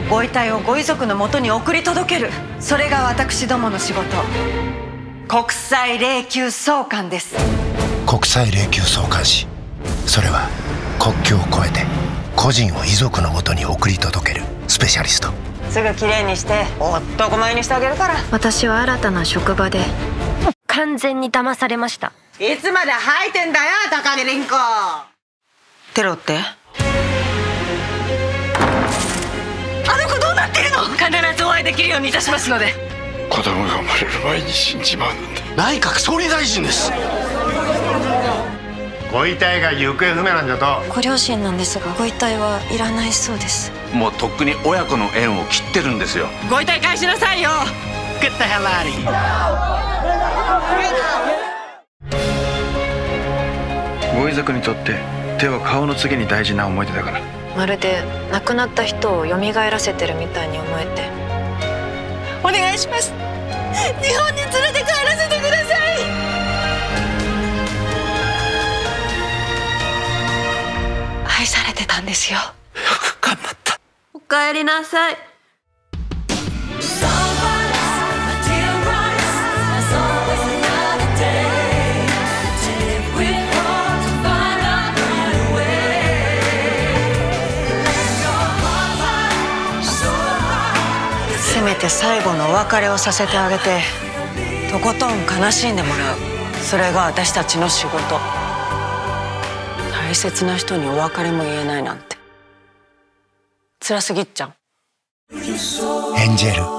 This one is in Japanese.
ご遺体をご遺族のもとに送り届ける、それが私どもの仕事、国際霊柩送還です。 国際霊柩送還士、それは国境を越えて個人を遺族のもとに送り届けるスペシャリスト。 すぐきれいにして男前にしてあげるから。 私は新たな職場で完全に騙されました。 いつまで吐いてんだよ高木凛子。テロって？あの子どうなってるの？必ずお会いできるようにいたしますので。 子供が生まれる前に死んじまうなんて。 内閣総理大臣です。 ご遺体が行方不明なんじゃと。 ご両親なんですが、ご遺体はいらないそうです。 もうとっくに親子の縁を切ってるんですよ。 ご遺体返しなさいよ。 Get the hell out of here。 ご遺族にとって手は顔の次に大事な思い出だから。 まるで亡くなった人を蘇らせてるみたいに思えて。 お願いします。日本に連れて帰らせてください。愛されてたんですよ。 よく頑張った。 おかえりなさい。 せめて最後のお別れをさせてあげて、とことん悲しんでもらう、それが私たちの仕事。大切な人にお別れも言えないなんて辛すぎっちゃん。 エンジェル